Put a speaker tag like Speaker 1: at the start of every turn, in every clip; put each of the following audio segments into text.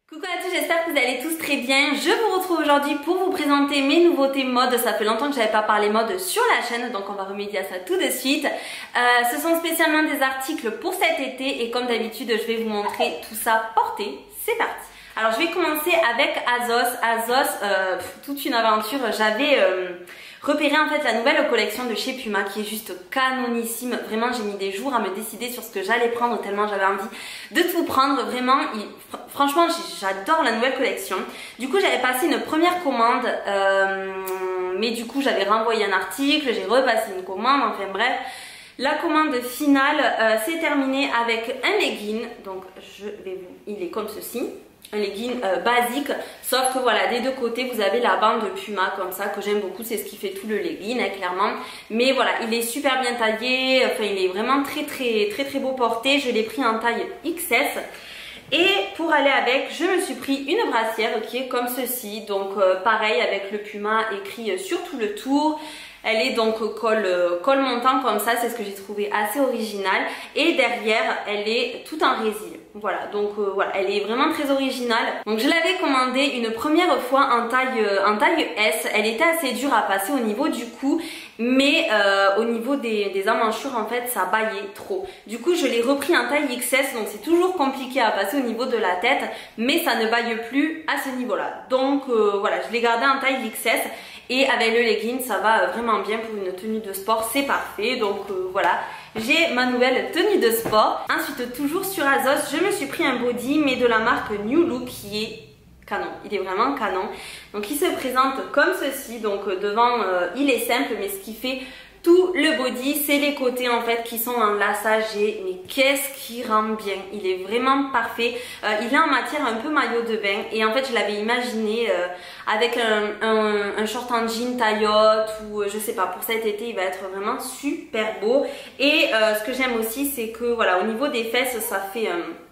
Speaker 1: Coucou à tous, j'espère que vous allez tous très bien. Je vous retrouve aujourd'hui pour vous présenter mes nouveautés mode. Ça fait longtemps que j'avais pas parlé mode sur la chaîne, donc on va remédier à ça tout de suite. Ce sont spécialement des articles pour cet été et comme d'habitude, je vais vous montrer tout ça porté. C'est parti. Alors je vais commencer avec Azos. Azos, toute une aventure. J'avais repéré en fait la nouvelle collection de chez Puma qui est juste canonissime. Vraiment, j'ai mis des jours à me décider sur ce que j'allais prendre tellement j'avais envie de tout prendre. Vraiment, franchement, j'adore la nouvelle collection. Du coup, j'avais passé une première commande, mais du coup, j'avais renvoyé un article, j'ai repassé une commande, enfin bref. La commande finale s'est terminée avec un legging. Donc, il est comme ceci. Un legging basique, sauf que voilà, des deux côtés vous avez la bande de Puma comme ça que j'aime beaucoup, c'est ce qui fait tout le legging hein, clairement. Mais voilà, il est super bien taillé, enfin il est vraiment très beau porté. Je l'ai pris en taille XS. Et pour aller avec, je me suis pris une brassière qui est comme ceci, donc pareil avec le Puma écrit sur tout le tour. Elle est donc col montant comme ça, c'est ce que j'ai trouvé assez original. Et derrière, elle est tout en résille. Voilà, donc voilà, elle est vraiment très originale. Donc je l'avais commandée une première fois en taille S. Elle était assez dure à passer au niveau du cou, mais au niveau des emmanchures en fait ça baillait trop. Du coup je l'ai repris en taille XS, donc c'est toujours compliqué à passer au niveau de la tête, mais ça ne baille plus à ce niveau là. Donc voilà, je l'ai gardé en taille XS. Et avec le legging, ça va vraiment bien pour une tenue de sport, c'est parfait. Donc voilà, j'ai ma nouvelle tenue de sport. Ensuite, toujours sur Azos, je me suis pris un body, mais de la marque New Look qui est canon. Il est vraiment canon. Donc il se présente comme ceci. Donc devant, il est simple, mais ce qui fait tout le body, c'est les côtés en fait qui sont en lassage. Mais qu'est-ce qui rend bien, il est vraiment parfait. Il est en matière un peu maillot de bain et en fait je l'avais imaginé avec un short en jean taillotte ou je sais pas, pour cet été il va être vraiment super beau. Et ce que j'aime aussi c'est que voilà, au niveau des fesses ça fait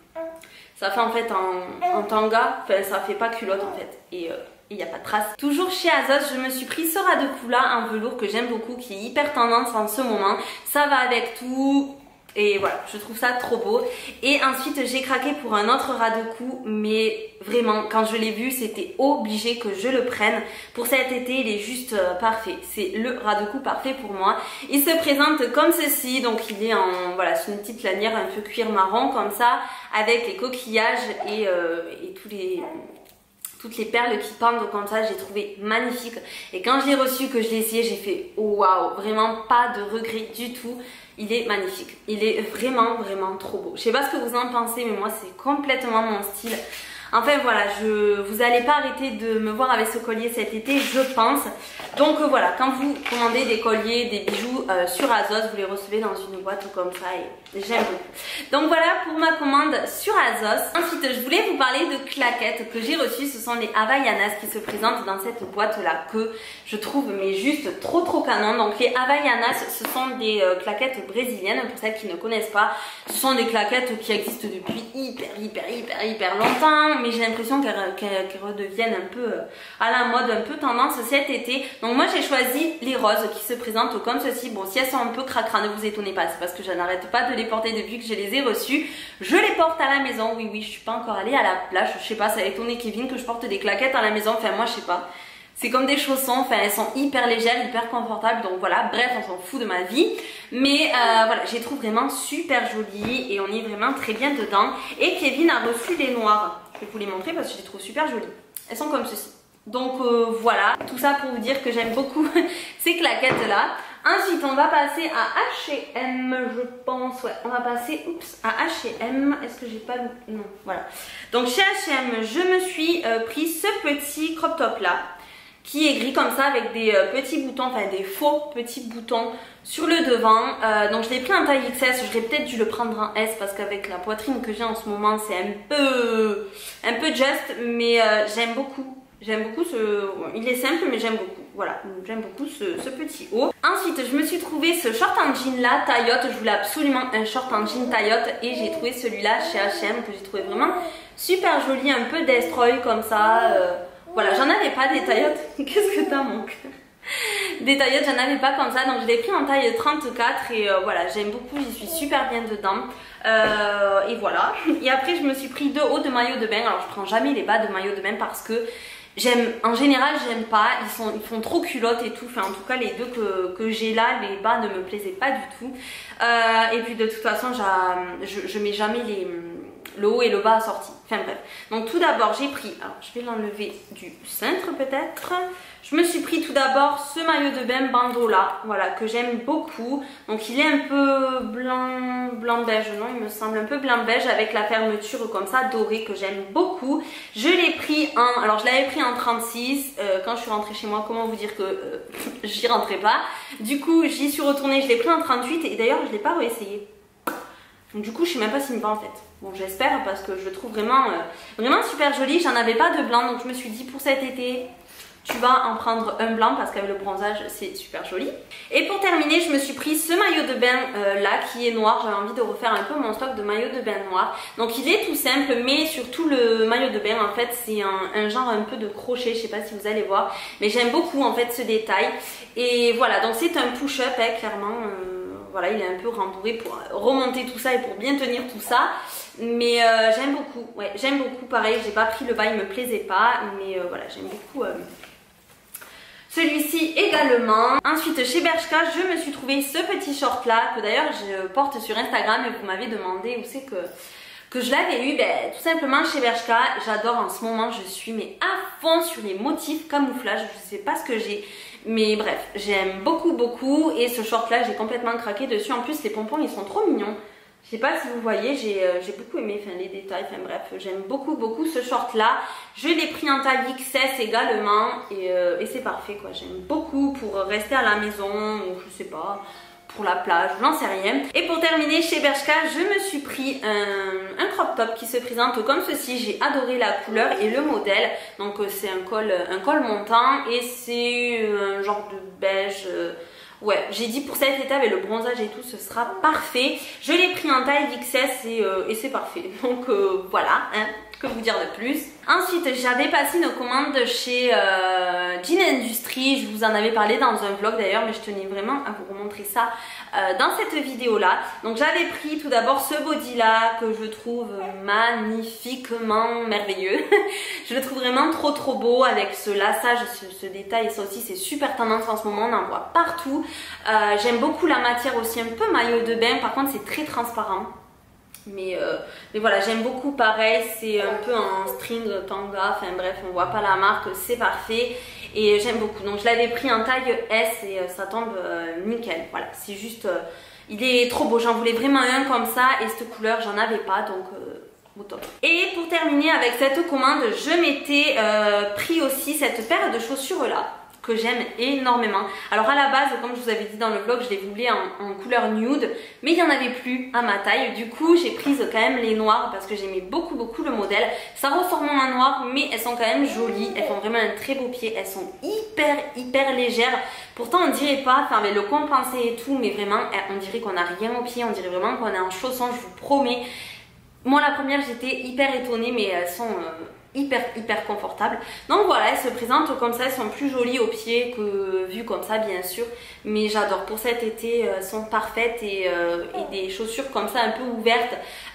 Speaker 1: en fait en tanga, enfin ça fait pas culotte en fait. Et il n'y a pas de trace. Toujours chez Azos, je me suis pris ce ras de cou là en velours que j'aime beaucoup, qui est hyper tendance en ce moment. Ça va avec tout. Et voilà, je trouve ça trop beau. Et ensuite, j'ai craqué pour un autre ras de cou, mais vraiment, quand je l'ai vu, c'était obligé que je le prenne. Pour cet été, il est juste parfait. C'est le ras de cou parfait pour moi. Il se présente comme ceci, donc il est en, voilà, c'est une petite lanière un peu cuir marron comme ça, avec les coquillages et toutes les perles qui pendent comme ça, j'ai trouvé magnifique. Et quand je l'ai reçu, que je l'ai essayé, j'ai fait waouh, vraiment pas de regret du tout. Il est magnifique, il est vraiment trop beau. Je sais pas ce que vous en pensez, mais moi c'est complètement mon style. Enfin voilà, vous n'allez pas arrêter de me voir avec ce collier cet été, je pense. Donc voilà, quand vous commandez des colliers, des bijoux sur Azos, vous les recevez dans une boîte comme ça et j'aime beaucoup. Donc voilà pour ma commande sur Azos. Ensuite, je voulais vous parler de claquettes que j'ai reçues. Ce sont les Havaianas qui se présentent dans cette boîte là que je trouve mais juste trop canon. Donc les Havaianas, ce sont des claquettes brésiliennes pour celles qui ne connaissent pas. Ce sont des claquettes qui existent depuis hyper longtemps. Mais j'ai l'impression qu'elles redeviennent un peu à la mode, un peu tendance cet été. Donc moi j'ai choisi les roses qui se présentent comme ceci. Bon, si elles sont un peu cracra, ne vous étonnez pas, c'est parce que je n'arrête pas de les porter depuis que je les ai reçues. Je les porte à la maison, oui, je suis pas encore allée à la plage. Je sais pas, ça a étonné Kevin que je porte des claquettes à la maison, enfin moi je sais pas. C'est comme des chaussons, enfin elles sont hyper légères, hyper confortables, donc voilà, bref, on s'en fout de ma vie. Mais voilà, je les trouve vraiment super jolies et on est vraiment très bien dedans. Et Kevin a reçu les noires. Je vais vous les montrer parce que je les trouve super jolies. Elles sont comme ceci. Donc voilà, tout ça pour vous dire que j'aime beaucoup ces claquettes là. Ensuite on va passer à H&M, je pense, ouais, on va passer, à H&M, est-ce que j'ai pas le... non, voilà. Donc chez H&M, je me suis pris ce petit crop top là, qui est gris comme ça avec des petits boutons, enfin des faux petits boutons sur le devant. Donc je l'ai pris en taille XS, j'aurais peut-être dû le prendre en S parce qu'avec la poitrine que j'ai en ce moment c'est un peu juste, mais j'aime beaucoup. J'aime beaucoup il est simple mais j'aime beaucoup, voilà, j'aime beaucoup ce petit haut. Ensuite je me suis trouvé ce short en jean là, taillotte, je voulais absolument un short en jean taillotte et j'ai trouvé celui-là chez H&M que j'ai trouvé vraiment super joli, un peu destroy comme ça. Voilà, j'en avais pas des taillottes, qu'est-ce que t'as mon cœur? Des taillottes, j'en avais pas comme ça, donc je l'ai pris en taille 34 et voilà, j'aime beaucoup, j'y suis super bien dedans. Et voilà. Et après je me suis pris 2 hauts de maillot de bain. Alors je prends jamais les bas de maillot de bain parce que en général j'aime pas, ils font trop culottes et tout, enfin en tout cas les 2 que j'ai là, les bas ne me plaisaient pas du tout. Et puis de toute façon je mets jamais le haut et le bas assortis, enfin bref. Donc tout d'abord j'ai pris, alors je vais l'enlever du centre peut-être. Je me suis pris tout d'abord ce maillot de bain Bandola, voilà, que j'aime beaucoup. Donc il est un peu blanc beige, non, il me semble un peu blanc beige avec la fermeture comme ça dorée que j'aime beaucoup. Je l'ai pris alors je l'avais pris en 36 quand je suis rentrée chez moi. Comment vous dire que j'y rentrais pas. Du coup j'y suis retournée, je l'ai pris en 38 et d'ailleurs je l'ai pas réessayé. Donc du coup je sais même pas s'il me va en fait. Bon j'espère parce que je le trouve vraiment super joli. J'en avais pas de blanc donc je me suis dit pour cet été tu vas en prendre un blanc parce qu'avec le bronzage c'est super joli. Et pour terminer je me suis pris ce maillot de bain là qui est noir. J'avais envie de refaire un peu mon stock de maillots de bain noir. Donc il est tout simple mais surtout le maillot de bain en fait c'est un genre un peu de crochet. Je sais pas si vous allez voir mais j'aime beaucoup en fait ce détail. Et voilà donc c'est un push-up clairement. Voilà, il est un peu rembourré pour remonter tout ça et pour bien tenir tout ça. Mais j'aime beaucoup, ouais, j'aime beaucoup. Pareil, j'ai pas pris le bas, il me plaisait pas. Mais voilà, j'aime beaucoup celui-ci également. Ensuite, chez Bershka, je me suis trouvé ce petit short là, que d'ailleurs je porte sur Instagram et vous m'avez demandé où c'est que je l'avais eu. Ben, tout simplement chez Bershka. J'adore en ce moment, je suis mais à fond sur les motifs camouflage. Je sais pas ce que j'ai. Mais bref, j'aime beaucoup et ce short là j'ai complètement craqué dessus. En plus les pompons ils sont trop mignons. Je sais pas si vous voyez, j'ai beaucoup aimé les détails, enfin bref, j'aime beaucoup ce short là. Je l'ai pris en taille XS également et c'est parfait quoi. J'aime beaucoup pour rester à la maison ou je sais pas, pour la plage, j'en sais rien. Et pour terminer chez Bershka, je me suis pris un crop top qui se présente comme ceci. J'ai adoré la couleur et le modèle. Donc c'est un col montant et c'est un genre de beige. Ouais, j'ai dit pour cet été avec le bronzage et tout, ce sera parfait. Je l'ai pris en taille XS et c'est parfait. Donc voilà, hein, que vous dire de plus. Ensuite, j'avais passé une commande chez Jean Industry. Je vous en avais parlé dans un vlog d'ailleurs, mais je tenais vraiment à vous montrer ça dans cette vidéo là. Donc j'avais pris tout d'abord ce body là que je trouve magnifiquement merveilleux. Je le trouve vraiment trop beau avec ce lassage, ce détail, et ça aussi c'est super tendance en ce moment, on en voit partout. J'aime beaucoup la matière aussi, un peu maillot de bain, par contre c'est très transparent. Mais voilà, j'aime beaucoup, pareil, c'est un peu en string tanga, enfin bref, on voit pas la marque, c'est parfait. Et j'aime beaucoup, donc je l'avais pris en taille S et ça tombe nickel. Voilà, c'est juste, il est trop beau, j'en voulais vraiment un comme ça et cette couleur j'en avais pas, donc au top. Et pour terminer avec cette commande, je m'étais pris aussi cette paire de chaussures là que j'aime énormément. Alors à la base, comme je vous avais dit dans le vlog, je les voulais en couleur nude, mais il n'y en avait plus à ma taille. Du coup, j'ai prise quand même les noires parce que j'aimais beaucoup le modèle. Ça ressort moins en noir, mais elles sont quand même jolies. Elles font vraiment un très beau pied. Elles sont hyper légères. Pourtant, on dirait pas, enfin avec le compensé et tout, mais vraiment, on dirait qu'on n'a rien au pied. On dirait vraiment qu'on est en chaussons, je vous promets. Moi, la première, j'étais hyper étonnée, mais elles sont hyper confortables. Donc voilà, elles se présentent comme ça, elles sont plus jolies au pied que vues comme ça bien sûr, mais j'adore. Pour cet été, elles sont parfaites et des chaussures comme ça un peu ouvertes,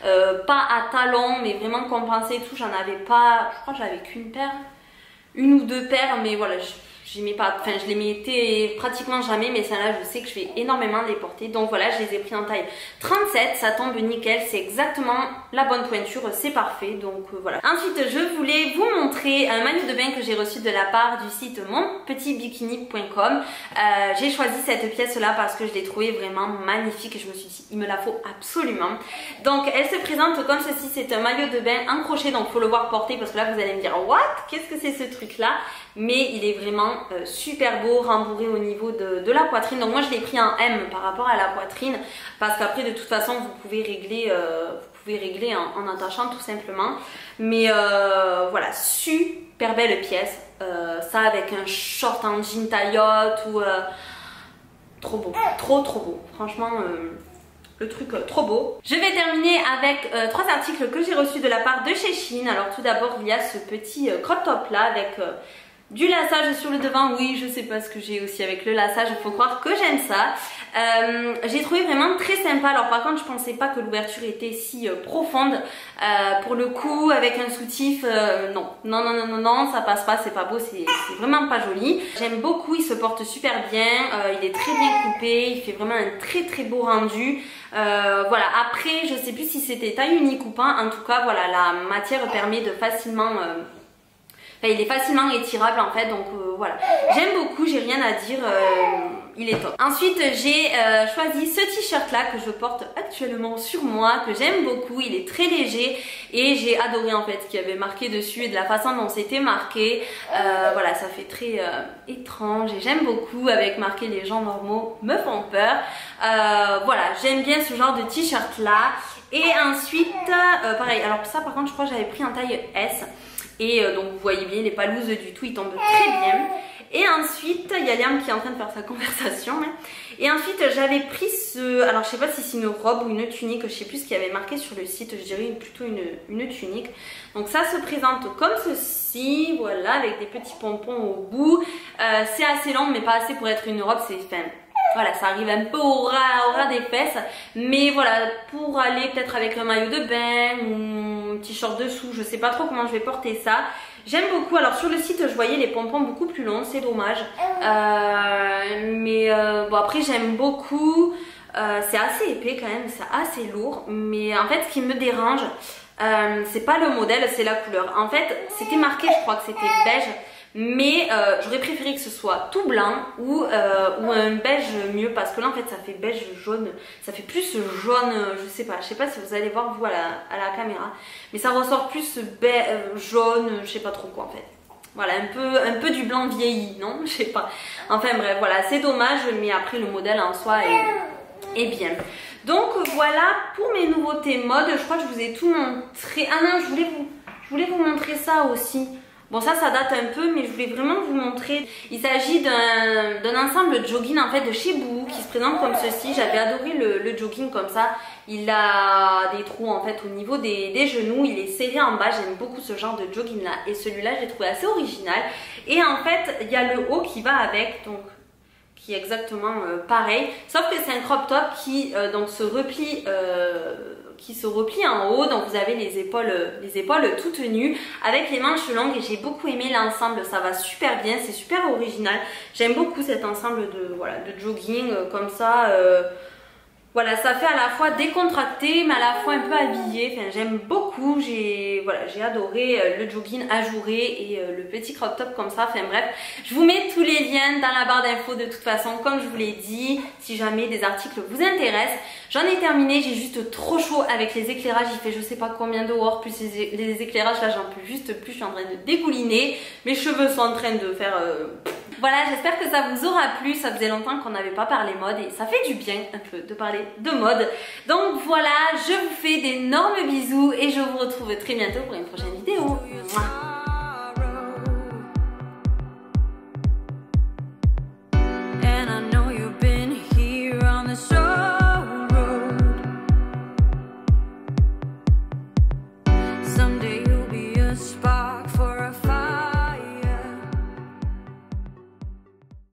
Speaker 1: pas à talons mais vraiment compensées et tout. J'en avais pas, je crois que j'avais qu'une paire, une ou deux paires, mais voilà, j'aimais pas, enfin je les mettais pratiquement jamais, mais celle-là je sais que je vais énormément les porter. Donc voilà, je les ai pris en taille 37, ça tombe nickel, c'est exactement la bonne pointure, c'est parfait. Donc voilà. Ensuite je voulais vous montrer un maillot de bain que j'ai reçu de la part du site monpetitbikini.com. J'ai choisi cette pièce là parce que je l'ai trouvée vraiment magnifique et je me suis dit il me la faut absolument. Donc elle se présente comme ceci, c'est un maillot de bain en crochet, donc faut le voir porter parce que là vous allez me dire what, qu'est-ce que c'est ce truc là, mais il est vraiment super beau, rembourré au niveau de la poitrine. Donc moi je l'ai pris en M par rapport à la poitrine parce qu'après de toute façon vous pouvez régler en attachant tout simplement. Mais voilà, super belle pièce. Ça avec un short en jean taillotte ou trop beau, trop beau. Franchement le truc trop beau. Je vais terminer avec 3 articles que j'ai reçus de la part de chez Shein. Alors tout d'abord il y a ce petit crop top là avec Du laçage sur le devant, oui, je sais pas ce que j'ai aussi avec le laçage, il faut croire que j'aime ça. J'ai trouvé vraiment très sympa. Alors par contre, je pensais pas que l'ouverture était si profonde. Pour le coup, avec un soutif, non, ça passe pas, c'est pas beau, c'est vraiment pas joli. J'aime beaucoup, il se porte super bien, il est très bien coupé, il fait vraiment un très beau rendu. Voilà, après, je sais plus si c'était taille unique ou pas, en tout cas, voilà, la matière permet de facilement... il est facilement étirable en fait, donc voilà. J'aime beaucoup, j'ai rien à dire, il est top. Ensuite, j'ai choisi ce t-shirt là que je porte actuellement sur moi, que j'aime beaucoup. Il est très léger et j'ai adoré en fait ce qu'il y avait marqué dessus et de la façon dont c'était marqué. Voilà, ça fait très étrange et j'aime beaucoup avec marqué les gens normaux me font peur. Voilà, j'aime bien ce genre de t-shirt là. Et ensuite, pareil, alors ça par contre je crois que j'avais pris en taille S. Et donc vous voyez bien, il n'est pas loose du tout, il tombe très bien. Et ensuite, il y a Liam qui est en train de faire sa conversation. Et ensuite, j'avais pris ce... Alors je sais pas si c'est une robe ou une tunique, je sais plus ce qu'il y avait marqué sur le site, je dirais plutôt une tunique. Donc ça se présente comme ceci, voilà, avec des petits pompons au bout. C'est assez long mais pas assez pour être une robe, c'est fin. Voilà, ça arrive un peu au ras des fesses, mais voilà, pour aller peut-être avec le maillot de bain ou un petit short dessous, je sais pas trop comment je vais porter ça. J'aime beaucoup, alors sur le site je voyais les pompons beaucoup plus longs, c'est dommage, bon après j'aime beaucoup, c'est assez épais quand même, c'est assez lourd, mais en fait ce qui me dérange, c'est pas le modèle, c'est la couleur. En fait c'était marqué, je crois que c'était beige, mais j'aurais préféré que ce soit tout blanc ou un beige mieux, parce que là en fait ça fait beige jaune, ça fait plus jaune, je sais pas si vous allez voir vous à la caméra, mais ça ressort plus jaune, je sais pas trop quoi en fait. Voilà, un peu du blanc vieilli, non? Je sais pas. Enfin bref, voilà, c'est dommage, mais après le modèle en soi est bien. Donc voilà pour mes nouveautés mode, je crois que je vous ai tout montré. Ah non, je voulais vous montrer ça aussi. Bon ça date un peu, mais je voulais vraiment vous montrer. Il s'agit d'un ensemble jogging en fait de chez Boohoo qui se présente comme ceci. J'avais adoré le jogging comme ça. Il a des trous en fait au niveau des genoux. Il est serré en bas. J'aime beaucoup ce genre de jogging là. Et celui-là je l'ai trouvé assez original. Et en fait il y a le haut qui va avec, donc qui est exactement pareil. Sauf que c'est un crop top qui donc se replie en haut, donc vous avez les épaules toutes nues avec les manches longues, et j'ai beaucoup aimé l'ensemble, ça va super bien, c'est super original. J'aime beaucoup cet ensemble de jogging comme ça. Voilà, ça fait à la fois décontracté mais à la fois un peu habillé. Enfin, j'aime beaucoup, j'ai adoré le jogging ajouré et le petit crop top comme ça. Enfin bref, je vous mets tous les liens dans la barre d'infos de toute façon, comme je vous l'ai dit, si jamais des articles vous intéressent. J'en ai terminé, j'ai juste trop chaud avec les éclairages, il fait je sais pas combien dehors, plus les éclairages là j'en peux juste plus, je suis en train de dégouliner, mes cheveux sont en train de faire... Voilà, j'espère que ça vous aura plu, ça faisait longtemps qu'on n'avait pas parlé mode et ça fait du bien un peu de parler de mode. Donc voilà, je vous fais d'énormes bisous et je vous retrouve très bientôt pour une prochaine